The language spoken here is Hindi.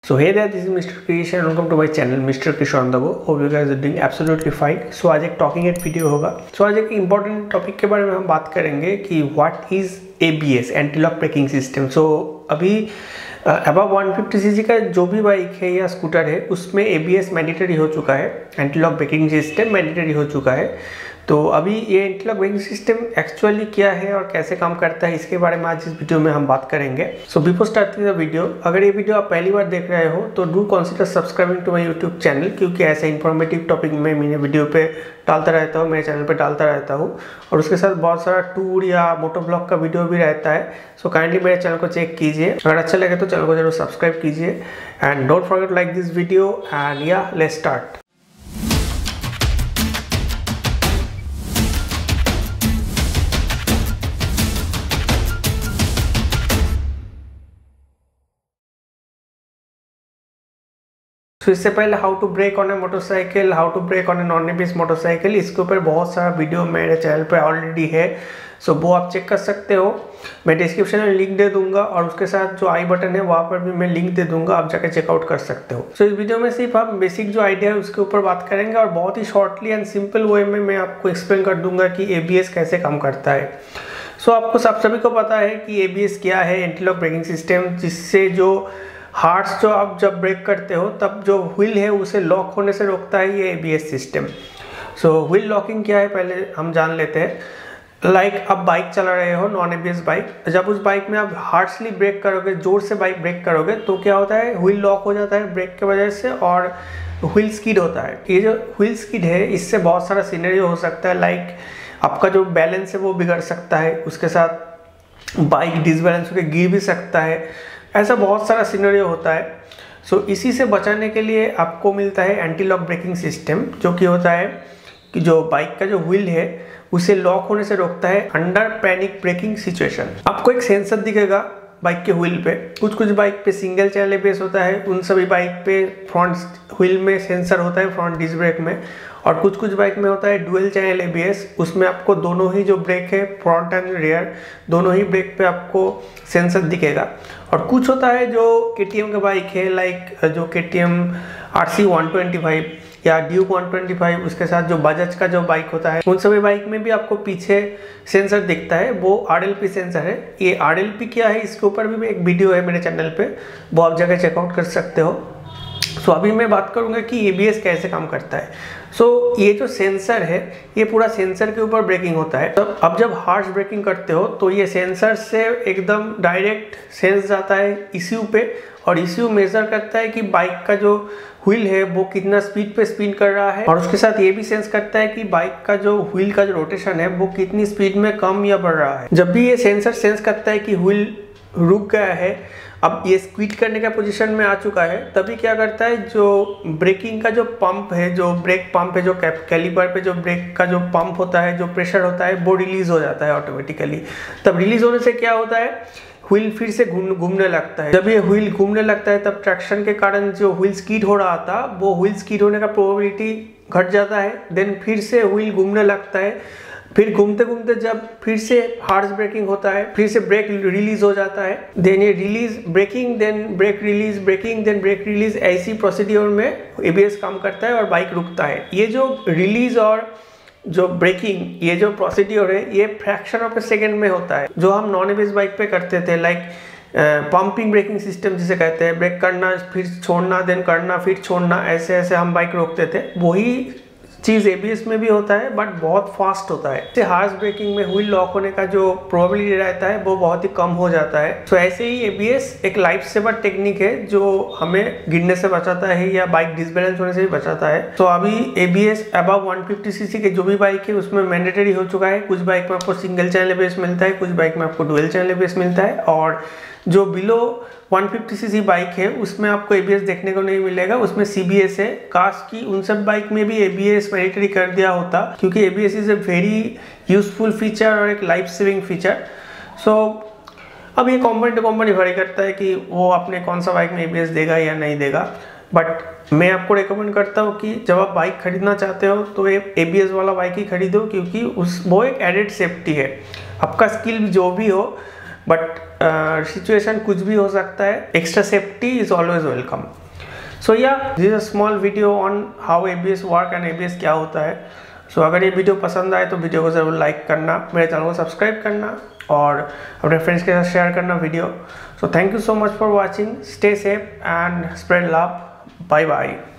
So hey there, this is Mr. Krish and welcome to my channel Mr. Krish on the go. Hope you guys are doing absolutely fine. So आज एक टॉकिंग हेड वीडियो होगा. So आज एक इम्पॉर्टेंट टॉपिक के बारे में हम बात करेंगे कि what is ABS antilock braking system. So अभी अबव 150cc का जो भी बाइक है या स्कूटर है उसमें ABS मैंडेटरी हो चुका है, एंटीलॉक ब्रेकिंग सिस्टम मैंडेटरी हो चुका है. तो अभी ये एंटीलॉक ब्रेकिंग सिस्टम एक्चुअली क्या है और कैसे काम करता है इसके बारे में आज इस वीडियो में हम बात करेंगे. So before starting the video, अगर ये वीडियो आप पहली बार देख रहे हो तो do consider subscribing to my YouTube channel, क्योंकि ऐसे इन्फॉर्मेटिव टॉपिक में मैंने वीडियो पे डालता रहता हूँ, मेरे चैनल पे डालता रहता हूँ. और उसके साथ बहुत सारा टूर या मोटो ब्लॉग का वीडियो भी रहता है. सो काइंडली मेरे चैनल को चेक कीजिए. अगर अच्छा लगे तो चैनल को जरूर सब्सक्राइब कीजिए and don't forget like this video and या लेट्स स्टार्ट. तो इससे पहले how to brake on a motorcycle, how to brake on a non ABS motorcycle, इसके ऊपर बहुत सारा वीडियो मेरे चैनल पे ऑलरेडी है. सो वो आप चेक कर सकते हो. मैं डिस्क्रिप्शन में लिंक दे दूंगा और उसके साथ जो आई बटन है वहाँ पर भी मैं लिंक दे दूंगा, आप जाकर चेकआउट कर सकते हो. सो इस वीडियो में सिर्फ आप बेसिक जो आइडिया है उसके ऊपर बात करेंगे और बहुत ही शॉर्टली एंड सिंपल वे में मैं आपको एक्सप्लेन कर दूंगा कि ABS कैसे काम करता है. सो आपको सभी को पता है कि ABS क्या है, एंटीलॉक ब्रेकिंग सिस्टम, जिससे जो हार्ट्स जो आप जब ब्रेक करते हो तब जो व्हील है उसे लॉक होने से रोकता है ये ABS system. So wheel locking क्या है पहले हम जान लेते हैं. लाइक आप बाइक चला रहे हो, नॉन ABS बाइक, जब उस बाइक में आप हार्डली ब्रेक करोगे, जोर से बाइक ब्रेक करोगे तो क्या होता है, व्हील लॉक हो जाता है ब्रेक की वजह से और व्हील स्किड होता है. ये जो व्हील स्किड है इससे बहुत सारा सिनेरियो हो सकता है. लाइक आपका जो बैलेंस है वो बिगड़ सकता है, उसके साथ बाइक डिसबैलेंस होकर गिर भी सकता है. ऐसा बहुत सारा सिनेरियो होता है. सो इसी से बचाने के लिए आपको मिलता है एंटीलॉक ब्रेकिंग सिस्टम, जो कि होता है कि जो बाइक का जो व्हील है उसे लॉक होने से रोकता है अंडर पैनिक ब्रेकिंग सिचुएशन. आपको एक सेंसर दिखेगा बाइक के व्हील पे. कुछ बाइक पे सिंगल चैनल ABS होता है, उन सभी बाइक पे फ्रंट व्हील में सेंसर होता है फ्रंट डिस्क ब्रेक में. और कुछ बाइक में होता है डुअल चैनल ABS, उसमें आपको दोनों ही जो ब्रेक है फ्रंट एंड रियर दोनों ही ब्रेक पे आपको सेंसर दिखेगा. और कुछ होता है जो KTM का बाइक है, लाइक जो KTM RC 125 या ड्यूक 125, उसके साथ जो बजाज का जो बाइक होता है उन सभी बाइक में भी आपको पीछे सेंसर दिखता है. वो RLP सेंसर है. ये RLP क्या है इसके ऊपर भी एक वीडियो है मेरे चैनल पे, वो आप जाकर चेकआउट कर सकते हो. सो अभी मैं बात करूंगा कि ABS कैसे काम करता है. सो ये जो सेंसर है ये पूरा सेंसर के ऊपर ब्रेकिंग होता है. तब अब जब हार्श ब्रेकिंग करते हो तो ये सेंसर से एकदम डायरेक्ट सेंस जाता है ECU पे, और ECU मेजर करता है कि बाइक का जो व्हील है वो कितना स्पीड पे स्पिन कर रहा है, और उसके साथ ये भी सेंस करता है कि बाइक का जो व्हील का जो रोटेशन है वो कितनी स्पीड में कम या बढ़ रहा है. जब भी ये सेंसर सेंस करता है कि व्हील रुक गया है, अब ये स्क्वीट करने का पोजीशन में आ चुका है, तभी क्या करता है, जो ब्रेकिंग का जो पंप है, जो ब्रेक पंप है, जो कैलिपर पे जो ब्रेक का जो पंप होता है, जो प्रेशर होता है वो रिलीज हो जाता है ऑटोमेटिकली. तब रिलीज होने से क्या होता है, व्हील फिर से घूमने लगता है. जब ये व्हील घूमने लगता है तब ट्रैक्शन के कारण जो व्हील स्किड हो रहा था वो व्हील स्किड होने का प्रोबेबिलिटी घट जाता है. देन फिर से व्हील घूमने लगता है. फिर घूमते घूमते जब फिर से हार्श ब्रेकिंग होता है, फिर से ब्रेक रिलीज हो जाता है. देन ये release braking, then brake release, braking, then brake release, ऐसी प्रोसीड्योर में ABS काम करता है और बाइक रुकता है. ये जो रिलीज और जो ब्रेकिंग, ये जो प्रोसीड्योर है ये फ्रैक्शन ऑफ ए सेकेंड में होता है, जो हम नॉन ABS बाइक पे करते थे. लाइक पंपिंग ब्रेकिंग सिस्टम जिसे कहते हैं, ब्रेक करना फिर छोड़ना, देन करना फिर छोड़ना, ऐसे ऐसे हम बाइक रोकते थे. वही चीज़ ABS में भी होता है बट बहुत फास्ट होता है. हार्श ब्रेकिंग में व्हील लॉक होने का जो प्रोबेबिलिटी रहता है वो बहुत ही कम हो जाता है. तो ऐसे ही ABS एक लाइफ सेवर टेक्निक है जो हमें गिरने से बचाता है या बाइक डिसबैलेंस होने से भी बचाता है. तो अभी ABS अबव 150cc के जो भी बाइक है उसमें मैंडेटरी हो चुका है. कुछ बाइक में आपको सिंगल चैनल ABS मिलता है, कुछ बाइक में आपको डुअल चैनल ABS मिलता है, और जो बिलो 150cc बाइक है उसमें आपको ABS देखने को नहीं मिलेगा, उसमें CBS है. काश की उन सब बाइक में भी ABS मैंडेटरी कर दिया होता, क्योंकि ABS is a very useful feature और एक लाइफ सेविंग फीचर. सो अब ये कंपनी टू कंपनी वैरी करता है कि वो अपने कौन सा बाइक में ABS देगा या नहीं देगा. बट मैं आपको रेकमेंड करता हूँ कि जब आप बाइक खरीदना चाहते हो तो ABS वाला बाइक ही खरीदो, क्योंकि वो एक एडेड सेफ्टी है. आपका स्किल जो भी हो, बट सिचुएशन कुछ भी हो सकता है, extra safety is always welcome. So yeah this is a small video on how ABS work and ABS क्या होता है। सो अगर ये वीडियो पसंद आए तो वीडियो को ज़रूर लाइक करना, मेरे चैनल को सब्सक्राइब करना और अपने फ्रेंड्स के साथ शेयर करना video. So thank you so much for watching, stay safe and spread love, bye bye.